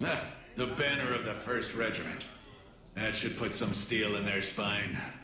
The banner of the 1st Regiment. That should put some steel in their spine.